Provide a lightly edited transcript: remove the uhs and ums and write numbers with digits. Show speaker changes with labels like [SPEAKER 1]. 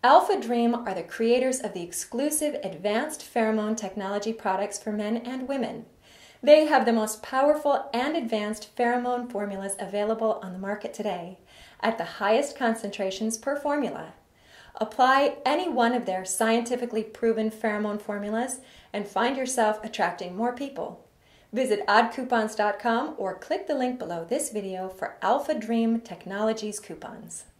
[SPEAKER 1] Alpha Dream are the creators of the exclusive advanced pheromone technology products for men and women. They have the most powerful and advanced pheromone formulas available on the market today, at the highest concentrations per formula. Apply any one of their scientifically proven pheromone formulas and find yourself attracting more people. Visit oddcoupons.com or click the link below this video for Alpha Dream Technologies coupons.